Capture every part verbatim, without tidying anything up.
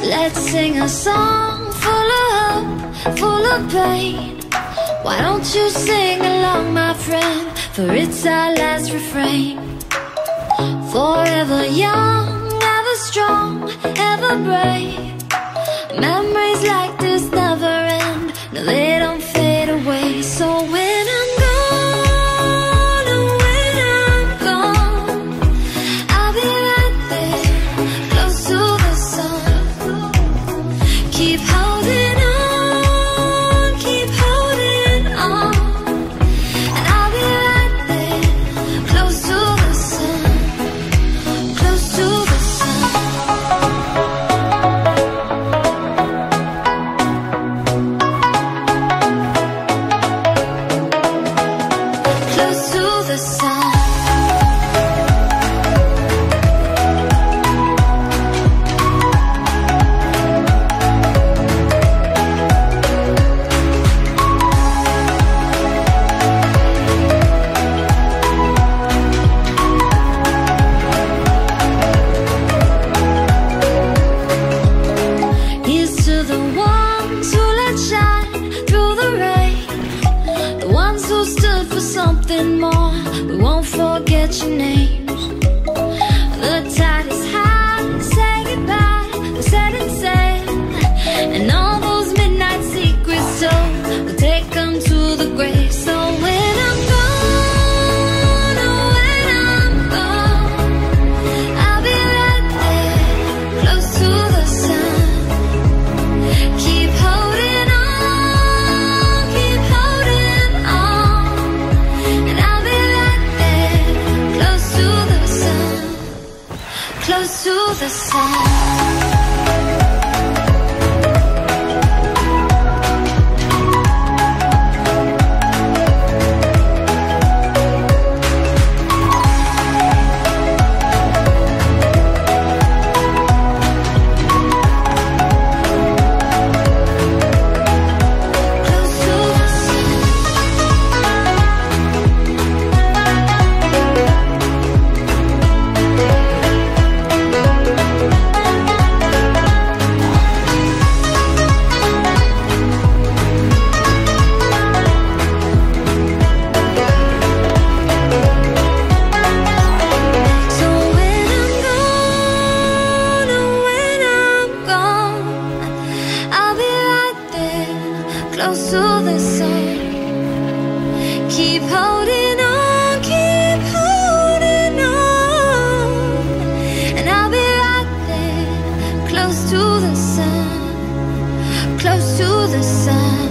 Let's sing a song full of hope, full of pain. Why don't you sing along, my friend, for it's our last refrain. Forever young, ever strong, ever brave. Memories like this never end, no, they don't fade away. So when I'm gone, oh, when I'm gone, I'll be right there, close to the sun. Keep holding on, keep holding on, and I'll be right there, close to the sun, close to the sun. Close to the sun. Here's to the ones who let shine through the rain, the ones who stood for something more. We won't forget your names. The tide is high, say goodbye, we set it sail, and all those midnight secrets told, we'll take them to the grave. So when I'm gone, oh, when I'm gone, I'll be right there, close to the sun. Keep holding on, keep holding on, and I'll be right there, close to the sun, close to the sun. So when I'm gone, oh, when I'm gone, I'll be right there, close to the sun. Keep holding on, keep holding on, and I'll be right there, close to the sun, close to the sun.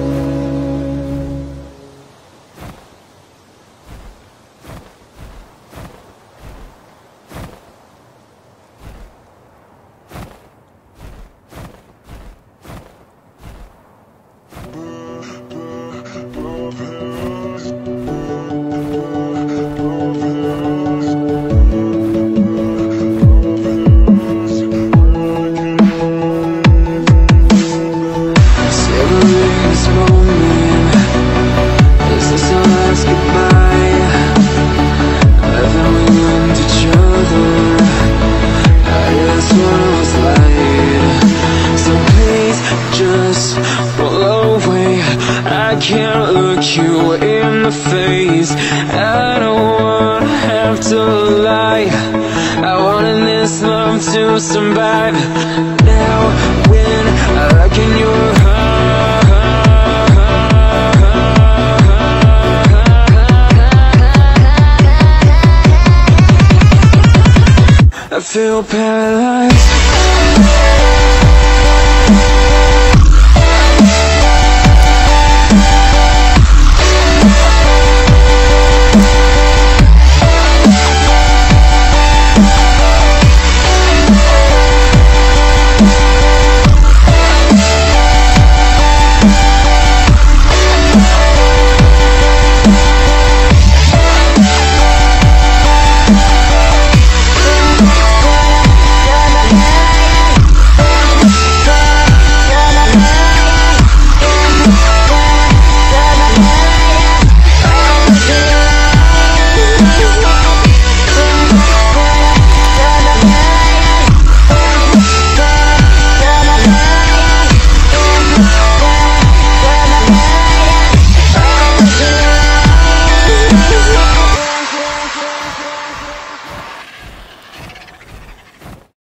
Savoring this moment, is this our last goodbye? Haven't we learned each other? I just wanna was light. So please just roll away. I can't look you in the face. I don't wanna have to lie. I wanted this love to survive. Now when I look in your I feel paralyzed.